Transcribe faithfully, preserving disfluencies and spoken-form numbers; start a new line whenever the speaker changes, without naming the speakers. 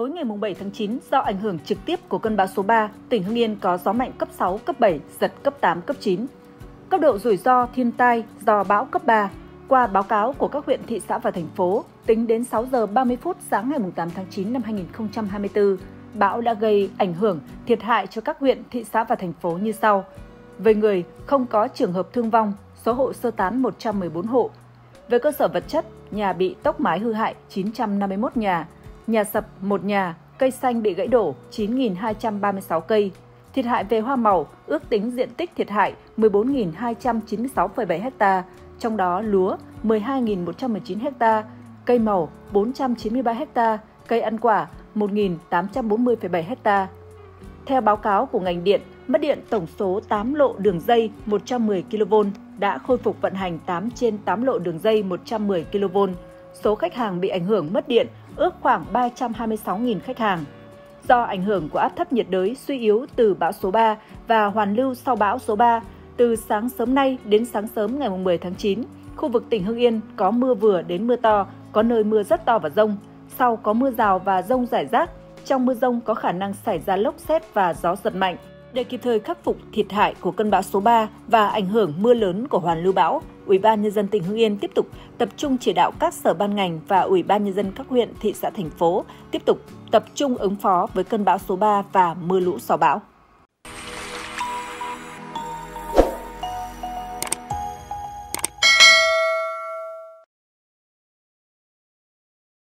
tối ngày bảy tháng chín, do ảnh hưởng trực tiếp của cơn bão số ba, tỉnh Hưng Yên có gió mạnh cấp sáu, cấp bảy, giật cấp tám, cấp chín. Cấp độ rủi ro thiên tai do bão cấp ba. Qua báo cáo của các huyện, thị xã và thành phố, tính đến sáu giờ ba mươi phút sáng ngày tám tháng chín năm hai nghìn không trăm hai mươi tư, bão đã gây ảnh hưởng, thiệt hại cho các huyện, thị xã và thành phố như sau. Về người, không có trường hợp thương vong, số hộ sơ tán một trăm mười bốn hộ. Về cơ sở vật chất, nhà bị tốc mái hư hại chín trăm năm mươi mốt nhà, nhà sập một nhà, cây xanh bị gãy đổ chín nghìn hai trăm ba mươi sáu cây. Thiệt hại về hoa màu, ước tính diện tích thiệt hại mười bốn nghìn hai trăm chín mươi sáu phẩy bảy ha, trong đó lúa mười hai nghìn một trăm mười chín ha, cây màu bốn trăm chín mươi ba ha, cây ăn quả một nghìn tám trăm bốn mươi phẩy bảy ha. Theo báo cáo của ngành điện, mất điện tổng số tám lộ đường dây một trăm mười ki lô vôn đã khôi phục vận hành tám trên tám lộ đường dây một trăm mười ki lô vôn. Số khách hàng bị ảnh hưởng mất điện ước khoảng ba trăm hai mươi sáu nghìn khách hàng. Do ảnh hưởng của áp thấp nhiệt đới suy yếu từ bão số ba và hoàn lưu sau bão số ba, từ sáng sớm nay đến sáng sớm ngày mười tháng chín, khu vực tỉnh Hưng Yên có mưa vừa đến mưa to, có nơi mưa rất to và dông. Sau có mưa rào và dông rải rác, trong mưa dông có khả năng xảy ra lốc sét và gió giật mạnh. Để kịp thời khắc phục thiệt hại của cơn bão số ba và ảnh hưởng mưa lớn của hoàn lưu bão, Ủy ban Nhân dân tỉnh Hưng Yên tiếp tục tập trung chỉ đạo các sở ban ngành và Ủy ban Nhân dân các huyện, thị xã, thành phố tiếp tục tập trung ứng phó với cơn bão số ba và mưa lũ sau bão.